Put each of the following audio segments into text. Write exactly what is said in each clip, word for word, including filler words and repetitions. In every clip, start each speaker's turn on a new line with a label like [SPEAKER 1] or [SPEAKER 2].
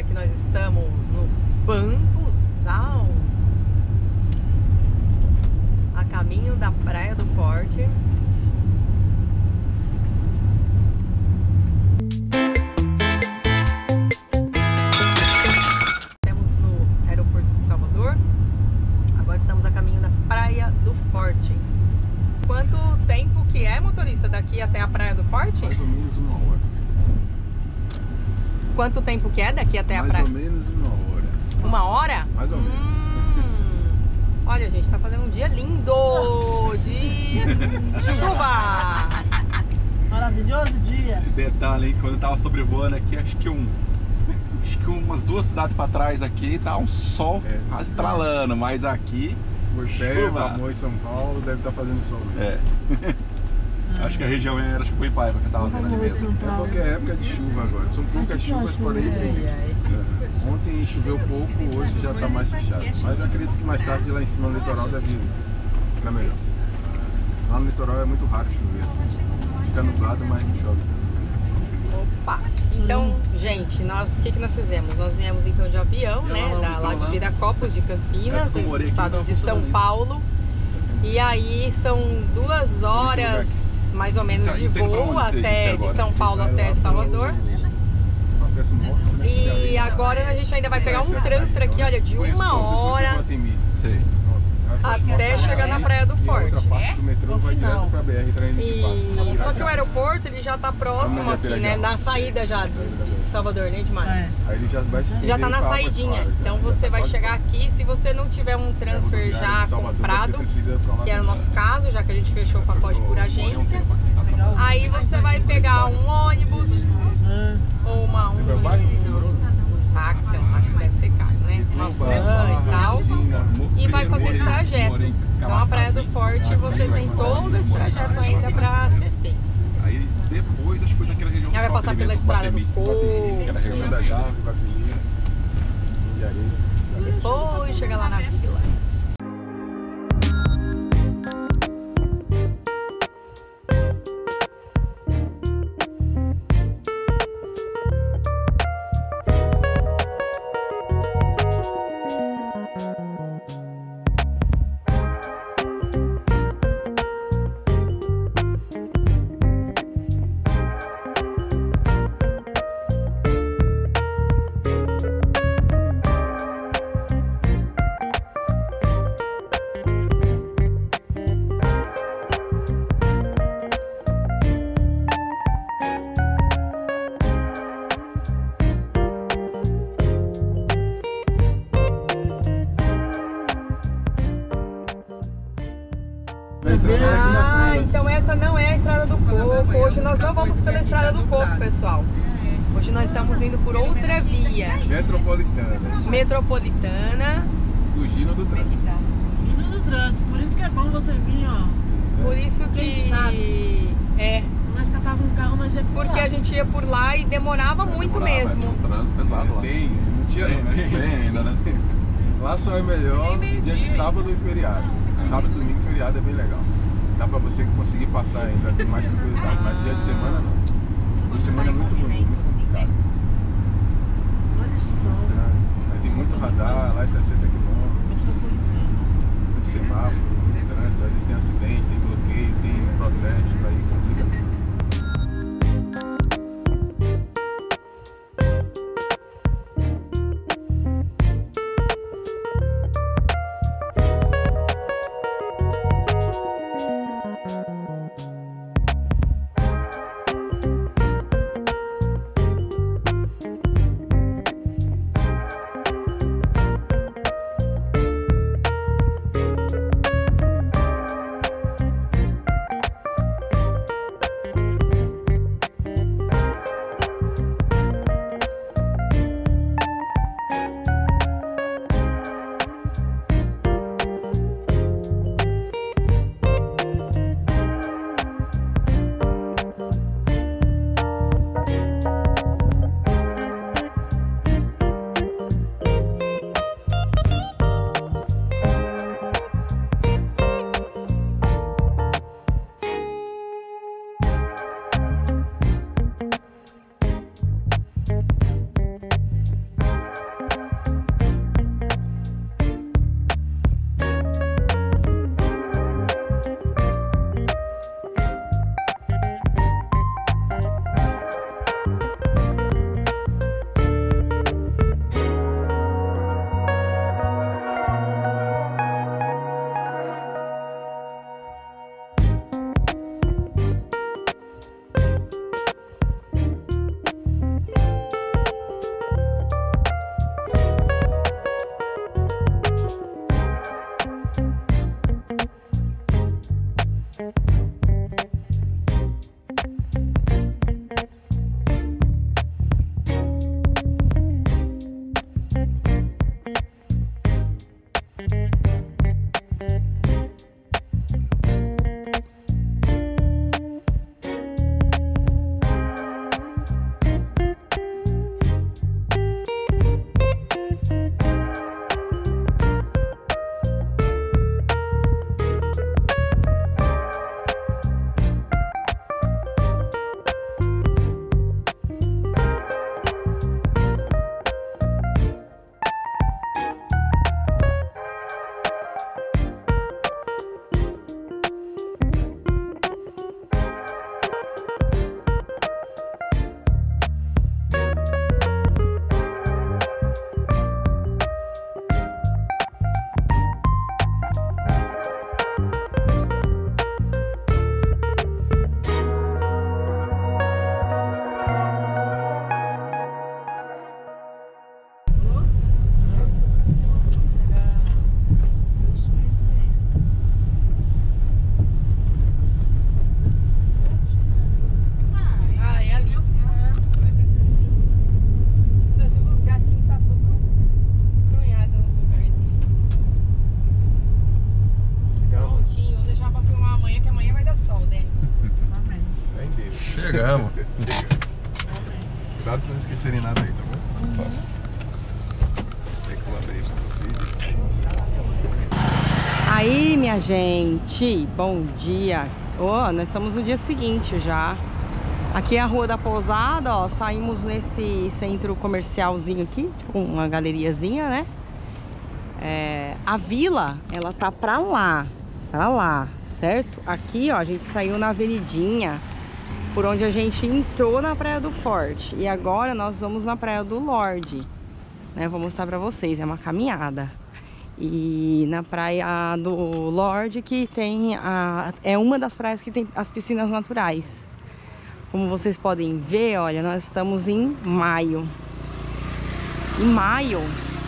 [SPEAKER 1] que nós estamos no Bambuzal, a caminho da Praia do Forte. Estamos no aeroporto de Salvador. Agora estamos a caminho da Praia do Forte. Quanto tempo que é, motorista, daqui até a Praia do Forte?
[SPEAKER 2] Mais ou menos uma hora.
[SPEAKER 1] Quanto tempo que é daqui até a
[SPEAKER 2] Mais
[SPEAKER 1] praia?
[SPEAKER 2] ou menos uma hora.
[SPEAKER 1] Uma hora?
[SPEAKER 2] Mais ou
[SPEAKER 1] hum.
[SPEAKER 2] menos.
[SPEAKER 1] Olha, gente, tá fazendo um dia lindo de chuva.
[SPEAKER 3] Maravilhoso dia.
[SPEAKER 4] Detalhe, hein? Quando eu tava sobrevoando aqui, acho que um... Acho que umas duas cidades pra trás aqui tá um sol
[SPEAKER 2] É.
[SPEAKER 4] estralando, mas aqui...
[SPEAKER 2] Porpé,
[SPEAKER 4] chuva.
[SPEAKER 2] Amor, São Paulo, deve estar fazendo sol.
[SPEAKER 4] É. Acho que a região era Chupuipaiva que eu tava vendo ali mesmo.
[SPEAKER 2] É qualquer época de chuva agora. São poucas chuvas, porém. É. Ontem choveu pouco, hoje já está mais fechado. Mas eu acredito que mais tarde lá em cima no litoral deve ficar melhor. Lá no litoral é muito raro chover. Fica nublado, mas não chove.
[SPEAKER 1] Opa! Então, gente, nós, o que, que nós fizemos? Nós viemos então de avião, né? Da, lá de Viracopos, de Campinas,
[SPEAKER 4] É, eu morei aqui,
[SPEAKER 1] estado
[SPEAKER 4] então
[SPEAKER 1] de São
[SPEAKER 4] funciona
[SPEAKER 1] Paulo. E aí são duas horas mais ou menos de
[SPEAKER 4] Tem pra
[SPEAKER 1] voo
[SPEAKER 4] onde você ir
[SPEAKER 1] até
[SPEAKER 4] agora?
[SPEAKER 1] de São Paulo até Salvador.
[SPEAKER 2] Acesso morto, né?
[SPEAKER 1] E agora a gente ainda vai pegar um transfer aqui, olha, de uma hora
[SPEAKER 4] Sei.
[SPEAKER 1] até chegar na Praia do
[SPEAKER 2] E a outra
[SPEAKER 1] Forte.
[SPEAKER 2] parte do metrô vai direto pra B R três
[SPEAKER 1] E só que o aeroporto ele já tá próximo aqui, né? Na saída já de de Salvador, né, Edmar?
[SPEAKER 3] É.
[SPEAKER 2] Aí ele já vai se
[SPEAKER 1] Já tá
[SPEAKER 2] estender
[SPEAKER 1] na
[SPEAKER 2] pra Águas
[SPEAKER 1] saidinha.
[SPEAKER 2] Claras,
[SPEAKER 1] Então
[SPEAKER 2] já.
[SPEAKER 1] você
[SPEAKER 2] Já
[SPEAKER 1] vai
[SPEAKER 2] tá
[SPEAKER 1] chegar
[SPEAKER 2] quase
[SPEAKER 1] aqui, se você não tiver um transfer
[SPEAKER 2] pronto.
[SPEAKER 1] já
[SPEAKER 2] Salvador vai ser
[SPEAKER 1] comprado,
[SPEAKER 2] transferida pra lá
[SPEAKER 1] que era o
[SPEAKER 2] também.
[SPEAKER 1] nosso caso, já que a gente fechou o pacote por agência, aí você vai pegar um ônibus ou uma, um,
[SPEAKER 2] Lembra o bairro que você morou?
[SPEAKER 1] um táxi, um táxi deve ser caro, né? Uma van e tal, e vai fazer esse trajeto. Então a Praia do Forte você tem todo esse trajeto ainda pra ser feito.
[SPEAKER 4] Aí depois, acho que foi naquela região...
[SPEAKER 1] Já vai
[SPEAKER 4] só
[SPEAKER 1] passar
[SPEAKER 4] aquele
[SPEAKER 1] pela
[SPEAKER 4] mesmo,
[SPEAKER 1] estrada do
[SPEAKER 4] Guatemi.
[SPEAKER 1] Coco.
[SPEAKER 4] Que era a região
[SPEAKER 2] Região
[SPEAKER 4] da
[SPEAKER 2] da
[SPEAKER 4] Java.
[SPEAKER 2] Java, Guatemi, de areia.
[SPEAKER 1] Depois chega lá na vila. Ah, então essa não é a Estrada do Coco. Hoje nós não vamos pela Estrada do Coco, pessoal. Hoje nós estamos indo por outra via.
[SPEAKER 2] Metropolitana.
[SPEAKER 1] Metropolitana.
[SPEAKER 2] Fugindo do trânsito.
[SPEAKER 3] Indo no trânsito, por isso que é bom você vir, ó.
[SPEAKER 1] Por isso
[SPEAKER 3] Quem
[SPEAKER 1] que...
[SPEAKER 3] sabe?
[SPEAKER 1] É,
[SPEAKER 3] Nós catava um carro, nós ia por
[SPEAKER 1] porque
[SPEAKER 3] lá.
[SPEAKER 1] a gente ia por lá e demorava muito
[SPEAKER 4] Demorava,
[SPEAKER 1] mesmo.
[SPEAKER 4] tinha um trânsito pesado lá.
[SPEAKER 2] Tem, não tinha
[SPEAKER 4] Tem,
[SPEAKER 2] não,
[SPEAKER 4] né?
[SPEAKER 2] tem.
[SPEAKER 4] Tem ainda, né?
[SPEAKER 2] Lá só é melhor dia de sábado e feriado. Sábado, domingo e feriado é bem legal. Dá pra você conseguir passar ainda com mais tranquilidade. Mas dia de semana não. Dia de semana é muito bonito, muito complicado.
[SPEAKER 3] Olha só.
[SPEAKER 2] Aí tem muito radar, lá é sessenta quilômetros, muito semáforo, muito trânsito, às vezes tem acidente, tem bloqueio, tem protesto, aí complica tudo. Chegamos. Cuidado pra não esquecerem nada aí, tá bom? Uhum.
[SPEAKER 1] Aí, minha gente, bom dia. Oh, nós estamos no dia seguinte já. Aqui é a Rua da Pousada, ó. Saímos nesse centro comercialzinho aqui, com uma galeriazinha, né? É, a vila, ela tá pra lá, pra lá, certo? Aqui, ó, a gente saiu na avenidinha por onde a gente entrou na Praia do Forte. E agora nós vamos na Praia do Lorde, né? Vou mostrar pra vocês, é uma caminhada. E na Praia do Lorde que tem a, é uma das praias que tem as piscinas naturais. Como vocês podem ver, olha, nós estamos em maio. Em maio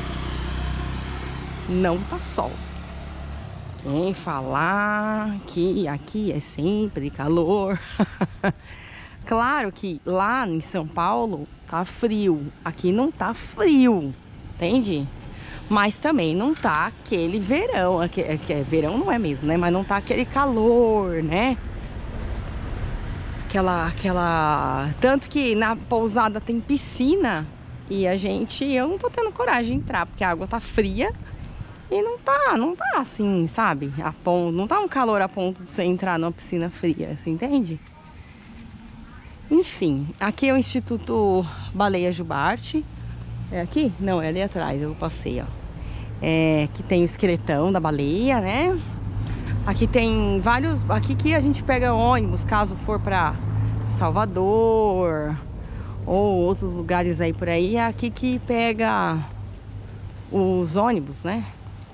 [SPEAKER 1] não tá sol. Quem falar que aqui é sempre calor. Claro que lá em São Paulo tá frio. Aqui não tá frio, entende? Mas também não tá aquele verão. Aqui, aqui, verão não é mesmo, né? Mas não tá aquele calor, né? Aquela, aquela... Tanto que na pousada tem piscina. E a gente... Eu não tô tendo coragem de entrar, porque a água tá fria. E não tá, não tá assim, sabe? A ponto, não tá um calor a ponto de você entrar numa piscina fria, você entende? Enfim, aqui é o Instituto Baleia Jubarte. É aqui? Não, é ali atrás, eu passei, ó. É, que tem o esqueletão da baleia, né? Aqui tem vários... Aqui que a gente pega ônibus, caso for pra Salvador ou outros lugares aí por aí. É aqui que pega os ônibus, né?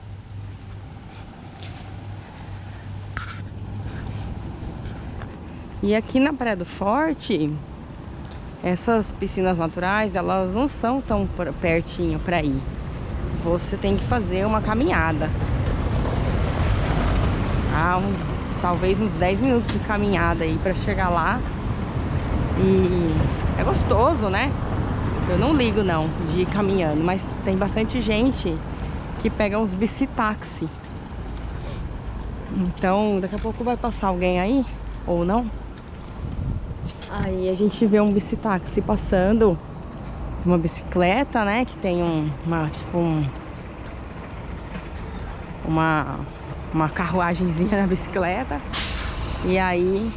[SPEAKER 1] E aqui na Praia do Forte, essas piscinas naturais, elas não são tão pertinho para ir. Você tem que fazer uma caminhada. Ah, uns, talvez uns dez minutos de caminhada aí para chegar lá. E é gostoso, né? Eu não ligo não de ir caminhando, mas tem bastante gente que pega uns bicitaxi. Então, daqui a pouco vai passar alguém aí, ou não? Aí a gente vê um bicitaxi passando, uma bicicleta, né? Que tem um, uma, tipo um, uma, uma carruagenzinha na bicicleta. E aí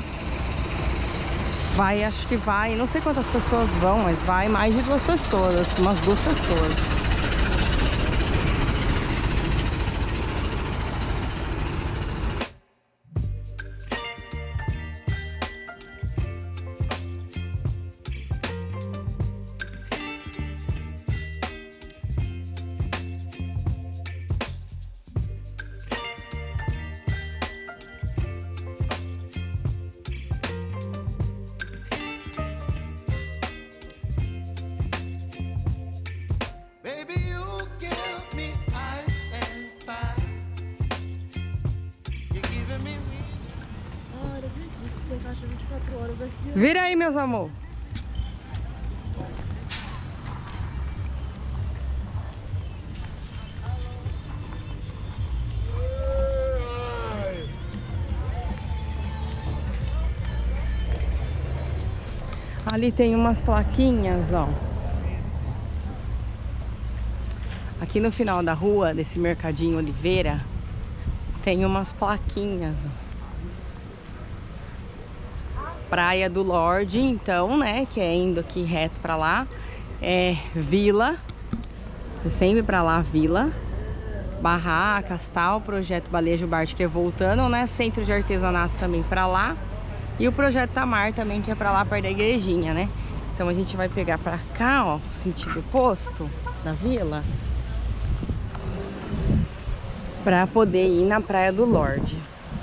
[SPEAKER 1] vai, acho que vai, não sei quantas pessoas vão, mas vai mais de duas pessoas, umas duas pessoas. Vira aí, meus amor. Ali tem umas plaquinhas, ó. Aqui no final da rua, desse mercadinho Oliveira, tem umas plaquinhas, ó. Praia do Lorde, então, né, que é indo aqui reto pra lá, é Vila, é sempre pra lá, Vila, barracas, tal, projeto Baleia Jubarte, que é voltando, né, centro de artesanato também pra lá, e o projeto Tamar também, que é pra lá, perto da igrejinha, né. Então a gente vai pegar pra cá, ó, sentido oposto da Vila, pra poder ir na Praia do Lorde.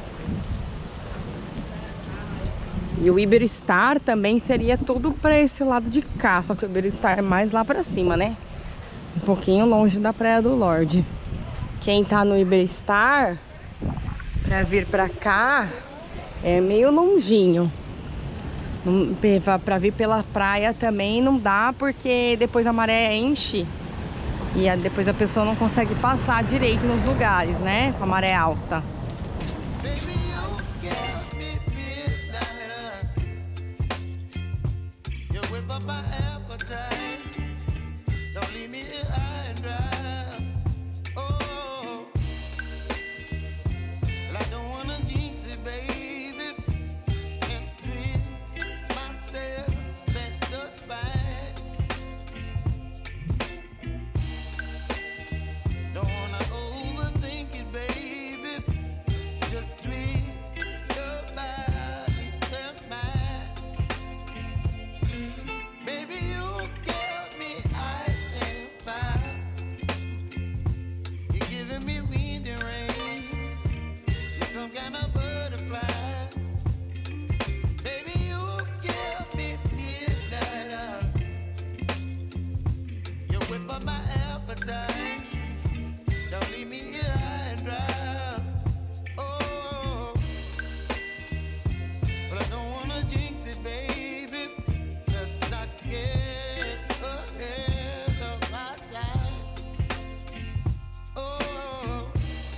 [SPEAKER 1] E o Iberostar também seria tudo para esse lado de cá, só que o Iberostar é mais lá para cima, né? Um pouquinho longe da Praia do Lorde. Quem tá no Iberostar, para vir para cá, é meio longinho. Para vir pela praia também não dá, porque depois a maré enche e depois a pessoa não consegue passar direito nos lugares, né? Com a maré alta.
[SPEAKER 5] whip up my appetite. Don't leave me here high and dry. Oh, well, I don't wanna jinx it, baby, and twist myself at the spine. Don't wanna overthink it, baby. It's just twist your body and mine. Baby, you give me ice and fire. You're giving me wind and rain. You're some kind of butterfly. Baby, you give me midnight. You whip up my appetite. Don't leave me here high and dry. Oh, but I don't wanna jinx it, baby. Let's not get ahead of my time. Oh,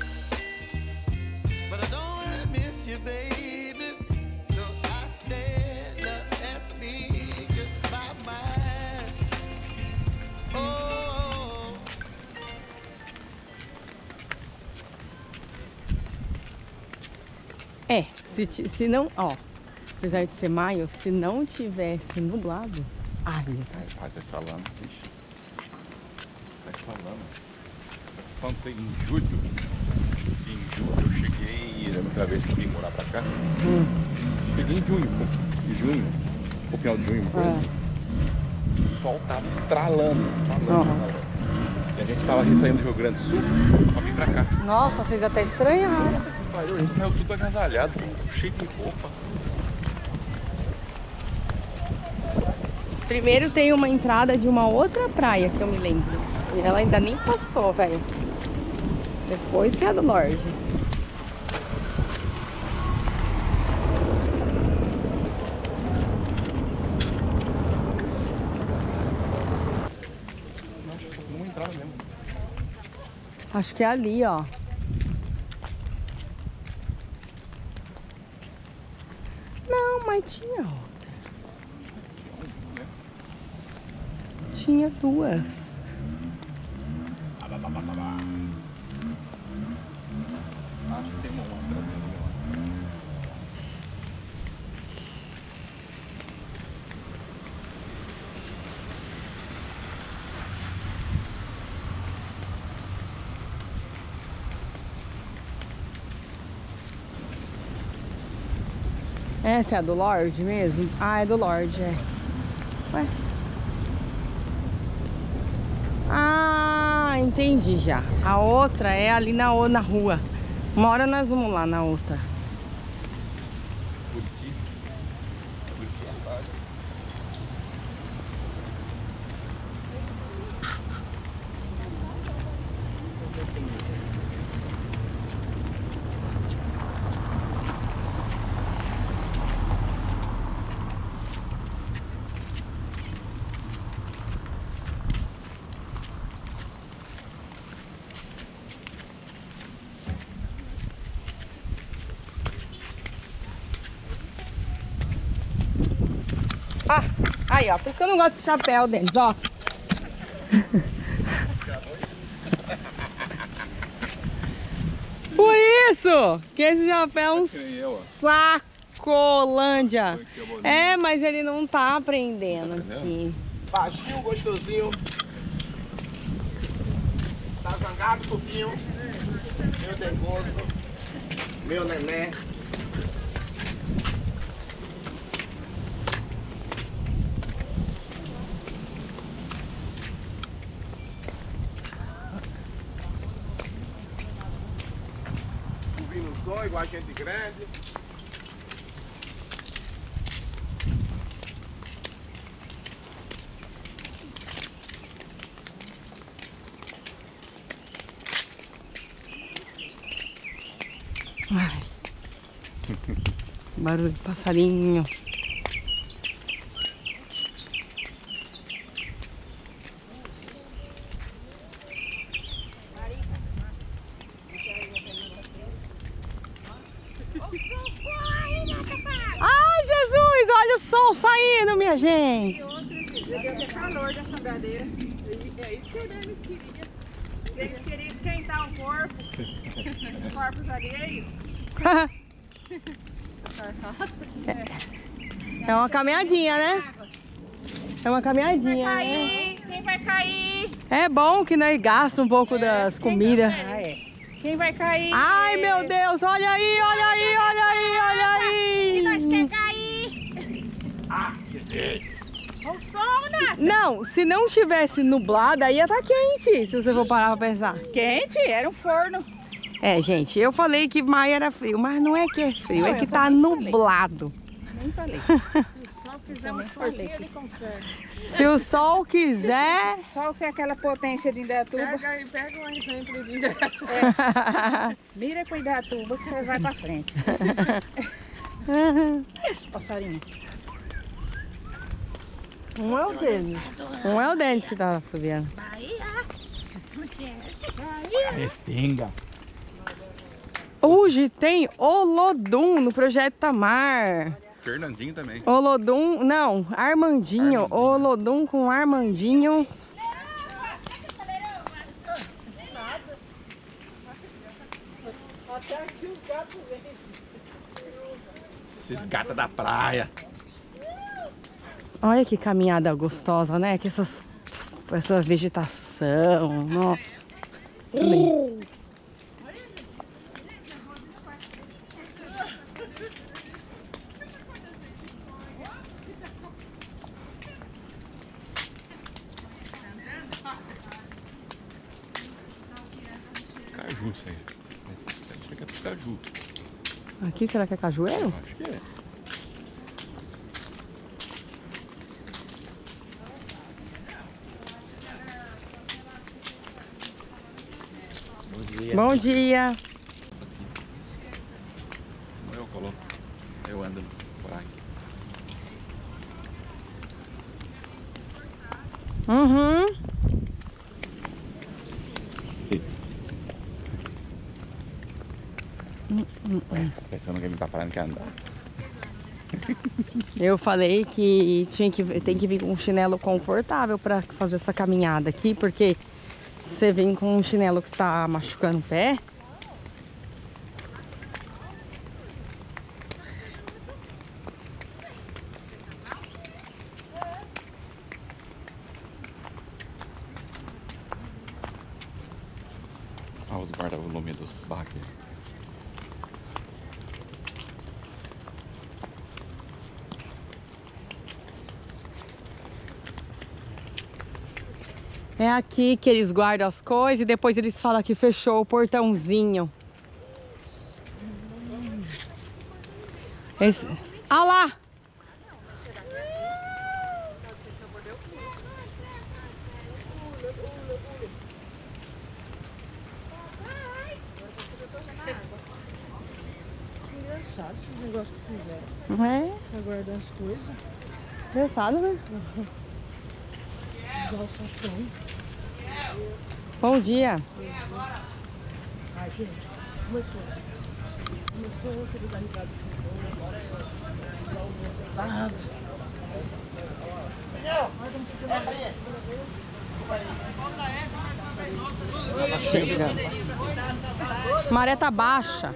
[SPEAKER 5] but I don't wanna miss you, baby. So I stand up and speak my mind. Oh.
[SPEAKER 1] É, se, ti- se não, ó, apesar de ser maio, se não tivesse nublado, ai,
[SPEAKER 4] Ai, pai, tá estralando. Ixi. Tá estralando. Quando foi em julho, em julho eu cheguei, a primeira vez que eu vim morar pra cá,
[SPEAKER 1] hum,
[SPEAKER 4] cheguei em junho, pô. Em junho, no final de junho, foi.
[SPEAKER 1] é.
[SPEAKER 4] O sol tava estralando, estralando.
[SPEAKER 1] Nossa.
[SPEAKER 4] estralando. E a gente tava aqui saindo do Rio Grande do Sul pra vir pra cá.
[SPEAKER 1] Nossa, vocês até estranharam.
[SPEAKER 4] Pariu, a gente saiu tudo agasalhado, cheio de roupa.
[SPEAKER 1] Primeiro tem uma entrada de uma outra praia que eu me lembro. E ela ainda nem passou, velho. Depois que é a do Lorde.
[SPEAKER 4] Vamos entrar mesmo.
[SPEAKER 1] Acho que é ali, ó. Não, mas tinha outra. Tinha duas.
[SPEAKER 4] Acho que tem uma outra mesmo.
[SPEAKER 1] Essa é a do Lorde mesmo? Ah, é do Lorde, é. Ué? Ah, entendi já. A outra é ali na, o- na rua. Uma hora nós vamos lá na outra.
[SPEAKER 4] Curti. Curti a praia.
[SPEAKER 1] Ah, aí ó, por isso que eu não gosto desse chapéu, Denis, ó. Por isso que esse chapéu é um sacolândia. É, mas ele não tá aprendendo aqui.
[SPEAKER 5] Baixinho, gostosinho. Tá zangado, fofinho. Meu dengoso. Meu nené. Subindo o som, igual a gente grande.
[SPEAKER 1] Ai. Barulho de passarinho. Ai, Jesus, olha o sol saindo, minha gente.
[SPEAKER 3] Devia ter calor dessa andadeira. É isso que o Denis queria. Eles queriam esquentar o corpo. Os corpos alheios.
[SPEAKER 1] É uma caminhadinha, né? É uma caminhadinha,
[SPEAKER 3] Vai
[SPEAKER 1] né?
[SPEAKER 3] cair, quem vai cair?
[SPEAKER 1] É bom que nós gastamos um pouco das comidas.
[SPEAKER 3] Ah, é. Quem vai cair?
[SPEAKER 1] Ai, meu Deus, olha aí, olha aí, olha aí, olha aí.
[SPEAKER 3] E nós quer cair.
[SPEAKER 4] Ah, que Deus.
[SPEAKER 3] O sol, né?
[SPEAKER 1] Não, se não tivesse nublado, aí ia estar quente, se você for parar pra pensar.
[SPEAKER 3] Quente, era um forno.
[SPEAKER 1] É, gente, eu falei que maio era frio, mas não é que é frio,
[SPEAKER 3] Não,
[SPEAKER 1] é
[SPEAKER 3] eu
[SPEAKER 1] que tá
[SPEAKER 3] também
[SPEAKER 1] nublado.
[SPEAKER 3] Nem falei. Só fizemos forcinha de conserva.
[SPEAKER 1] Se o sol quiser...
[SPEAKER 3] Sol tem aquela potência de Indaiatuba.
[SPEAKER 6] Pega, pega um exemplo de Indaiatuba.
[SPEAKER 3] É. Mira com Indaiatuba que você vai pra frente. Esse passarinho.
[SPEAKER 1] Um é o Denis. Um é o Denis que tá subindo.
[SPEAKER 4] Restinga.
[SPEAKER 1] Hoje tem Olodum no Projeto Tamar.
[SPEAKER 4] Fernandinho também.
[SPEAKER 1] Olodum, não, Armandinho.
[SPEAKER 4] Armandinho.
[SPEAKER 1] Olodum com Armandinho.
[SPEAKER 4] Esses gatos da praia.
[SPEAKER 1] Olha que caminhada gostosa, né? Que essas, essa vegetação, nossa. Que lindo.
[SPEAKER 4] Caju, isso aí. Acho que é caju.
[SPEAKER 1] Aqui, será que é cajueiro?
[SPEAKER 4] Acho que é. Bom dia.
[SPEAKER 1] Bom dia.
[SPEAKER 4] Eu coloco. Eu ando nos corais.
[SPEAKER 1] Uhum.
[SPEAKER 4] Ué, pensando que me tá parando que andar.
[SPEAKER 1] Eu falei que tinha que tem que vir com um chinelo confortável para fazer essa caminhada aqui, porque você vem com um chinelo que tá machucando o pé.
[SPEAKER 4] Olha os guarda-volume dos barraqueiros.
[SPEAKER 1] É aqui que eles guardam as coisas e depois eles falam que fechou o portãozinho. Esse... Ah lá!
[SPEAKER 3] Engraçado esses negócios que fizeram.
[SPEAKER 1] Não é?
[SPEAKER 3] Pra guardar as coisas.
[SPEAKER 1] Engraçado, né?
[SPEAKER 3] Usar o sacão.
[SPEAKER 1] Bom dia.
[SPEAKER 3] Ai, gente. Começou. Começou aquele da risada que você falou. Agora é o almoçado.
[SPEAKER 1] Maré tá baixa.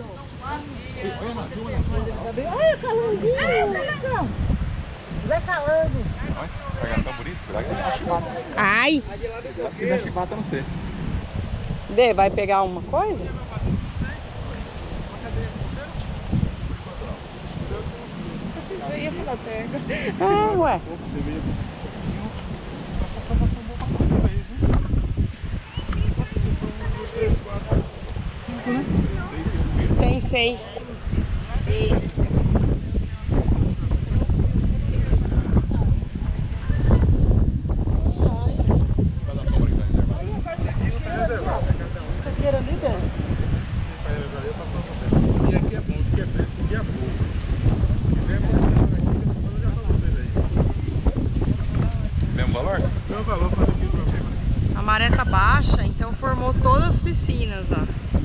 [SPEAKER 3] Olha o calorzinho. Vai calando.
[SPEAKER 4] Olha, pegando tão bonito. Será que dá chibata?
[SPEAKER 1] Ai!
[SPEAKER 4] Se dá chibata, eu não sei.
[SPEAKER 1] Dê, vai pegar uma coisa?
[SPEAKER 3] Eu ia falar pega.
[SPEAKER 1] É, ué. Tem seis.
[SPEAKER 3] Escaqueira ali dentro.
[SPEAKER 2] E aqui é bom, porque é fresco o dia todo. Se quiser, pode levar aqui, que eu tô falando já pra vocês aí.
[SPEAKER 4] Mesmo valor?
[SPEAKER 2] Meu valor faz aqui o problema.
[SPEAKER 1] A maré tá baixa, então formou todas as piscinas, ó.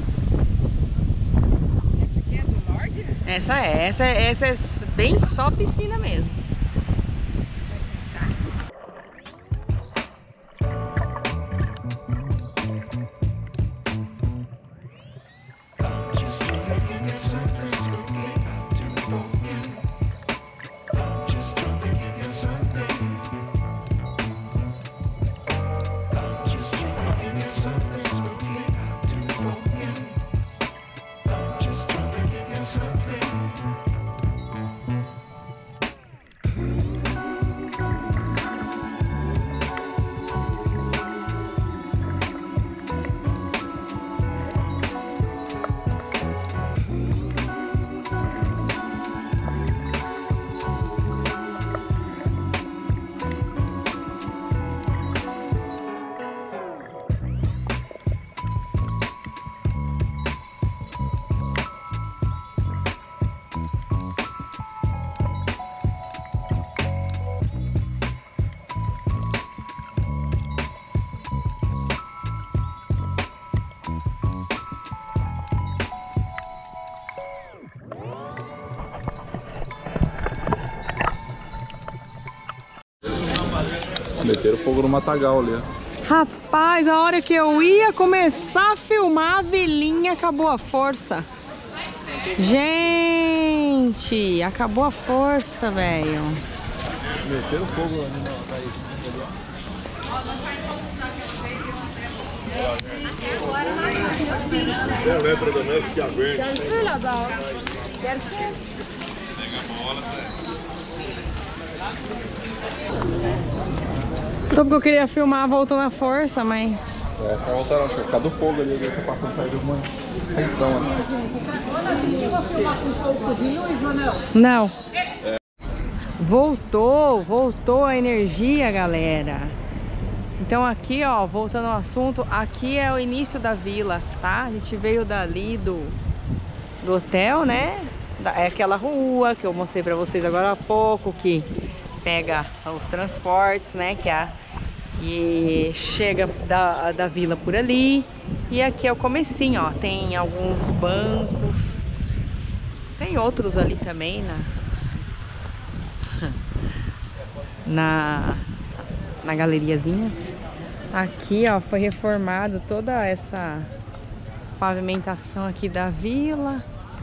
[SPEAKER 3] Essa aqui é do norte?
[SPEAKER 1] Essa é, essa é, essa é bem só piscina mesmo.
[SPEAKER 4] Meteram fogo no matagal ali, ó.
[SPEAKER 1] Rapaz, a hora que eu ia começar a filmar, a velhinha acabou a força. Gente, acabou a força, velho.
[SPEAKER 4] Meteram fogo ali no eletrodoméstico verde.
[SPEAKER 1] Só porque eu queria filmar voltando a força, mas...
[SPEAKER 4] É, tá voltando, acho que tá do fogo ali, tá passando perto de uma tensão ali.
[SPEAKER 1] Não. Voltou, voltou a energia, galera. Então aqui, ó, voltando ao assunto, aqui é o início da vila, tá? A gente veio dali do, do hotel, né? É aquela rua que eu mostrei pra vocês agora há pouco, que pega os transportes, né? Que a, e chega da, da vila por ali. E aqui é o comecinho, ó. Tem alguns bancos. Tem outros ali também na... Na, na galeriazinha. Aqui, ó, foi reformado toda essa pavimentação aqui da vila.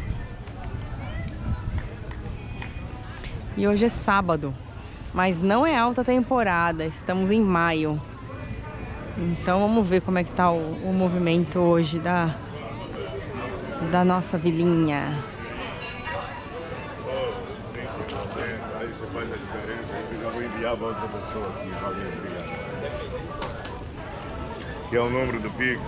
[SPEAKER 1] E hoje é sábado, mas não é alta temporada, estamos em maio. Então vamos ver como é que tá o, o movimento hoje da, da nossa vilinha.
[SPEAKER 7] Aí você faz a diferença, eu já vou enviar para outra pessoa aqui, valeu, obrigado. Que é o número do Pix.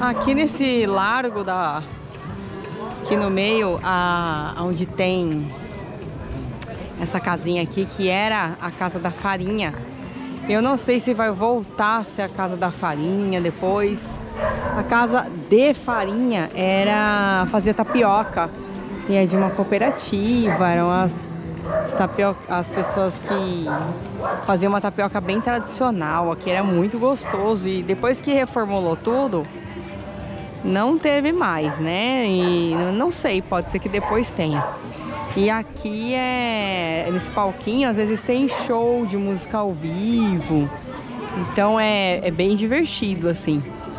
[SPEAKER 1] Aqui nesse largo da... Aqui no meio, a, onde tem essa casinha aqui, que era a Casa da Farinha. Eu não sei se vai voltar a ser a Casa da Farinha depois. A Casa de Farinha era fazer tapioca. E é de uma cooperativa, eram as, as, tapioca, as pessoas que faziam uma tapioca bem tradicional. Aqui era muito gostoso. E depois que reformulou tudo, não teve mais, né? E não sei, pode ser que depois tenha. E aqui é... nesse palquinho, às vezes tem show de música ao vivo. Então é, é bem divertido, assim.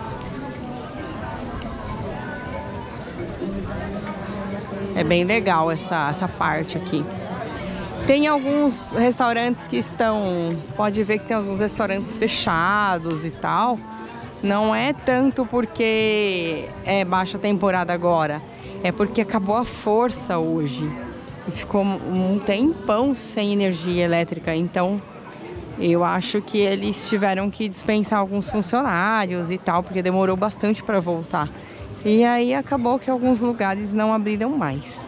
[SPEAKER 1] É bem legal essa, essa parte aqui. Tem alguns restaurantes que estão... Pode ver que tem alguns restaurantes fechados e tal. Não é tanto porque é baixa temporada agora. É porque acabou a força hoje. E ficou um tempão sem energia elétrica. Então, eu acho que eles tiveram que dispensar alguns funcionários e tal. Porque demorou bastante para voltar. E aí acabou que alguns lugares não abriram mais.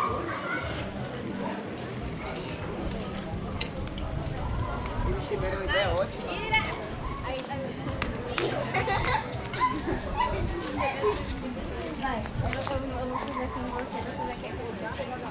[SPEAKER 8] Eles tiveram uma ideia ótima. Vai, eu vou fazer assim em você, você vai querer colocar?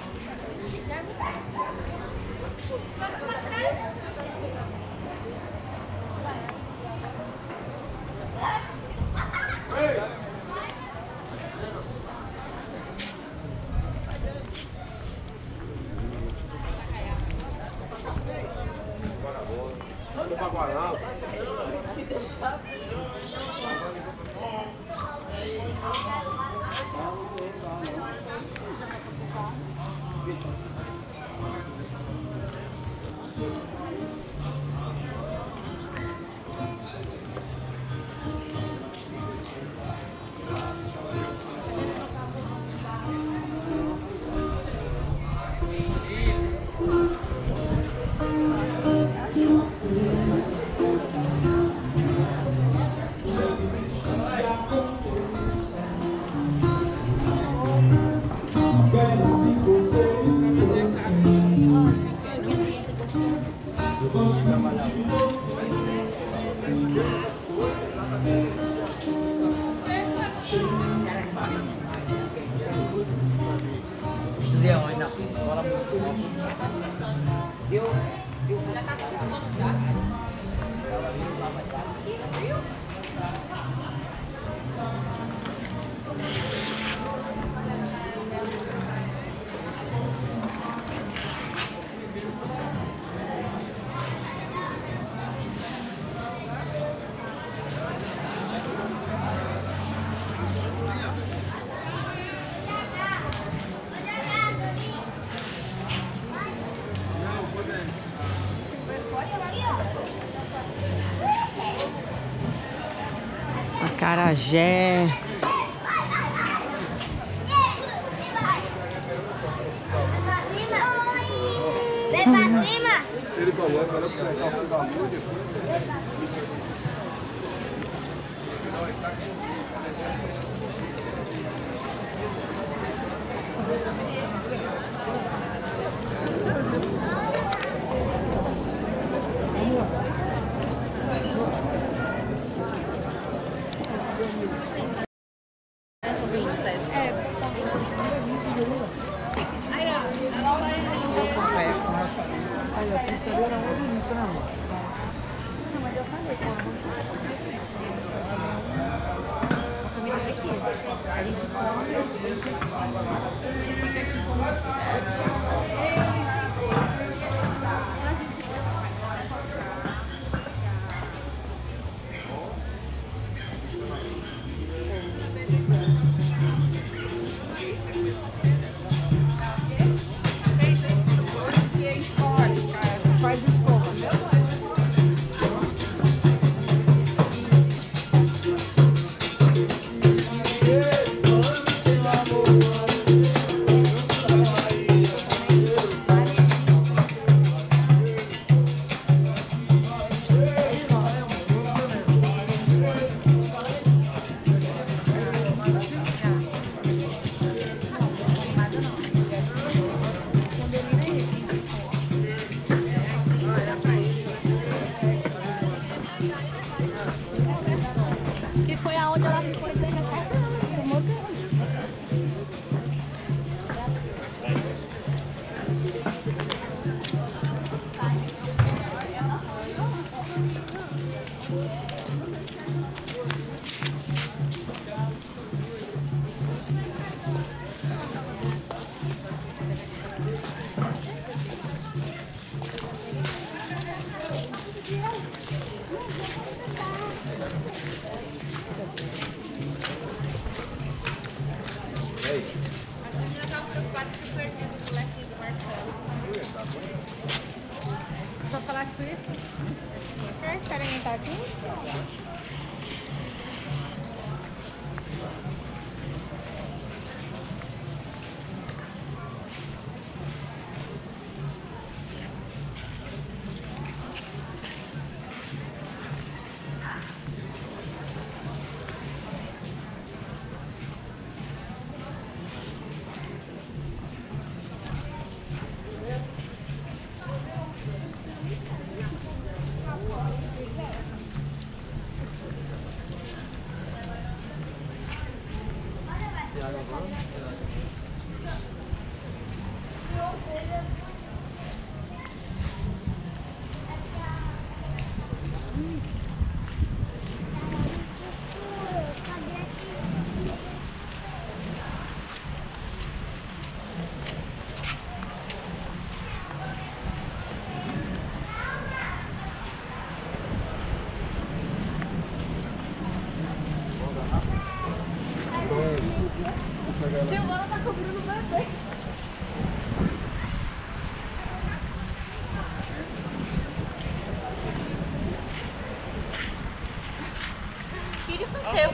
[SPEAKER 1] Acarajé.
[SPEAKER 8] Vem pra cima!
[SPEAKER 2] Ele coloca lá pra pegar o valor depois.
[SPEAKER 6] Só falar com isso?
[SPEAKER 8] Quer experimentar aqui?
[SPEAKER 3] Silvana tá cobrindo o bebê.
[SPEAKER 8] Tire pro seu,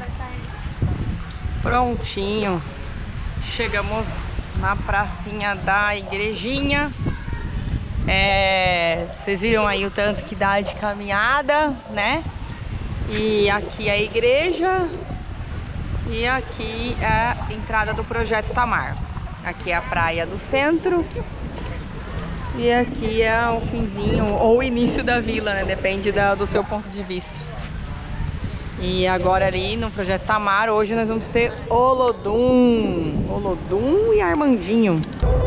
[SPEAKER 1] Prontinho. Chegamos na pracinha da igrejinha. É, vocês viram aí o tanto que dá de caminhada, né? E aqui é a igreja. E aqui é a entrada do Projeto Tamar. Aqui é a praia do centro. E aqui é o finzinho ou o início da vila, né? Depende da, do seu ponto de vista. E agora ali no Projeto Tamar, hoje nós vamos ter Olodum. Olodum e Armandinho.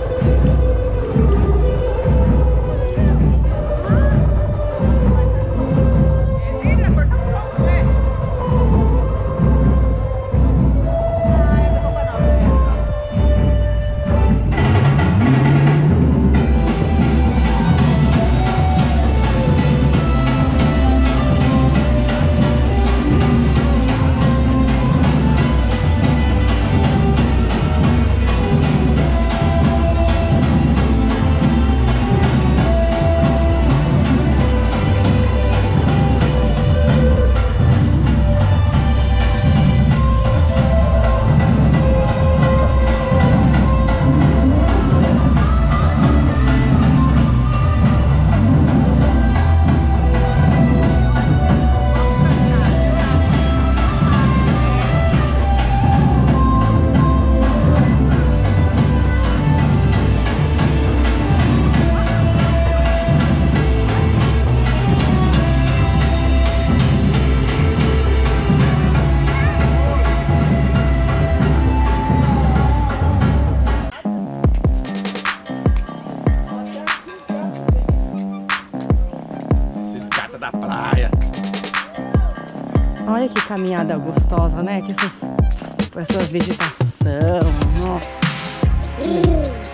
[SPEAKER 1] Olha que caminhada gostosa, né? Que essas, essas vegetação, nossa.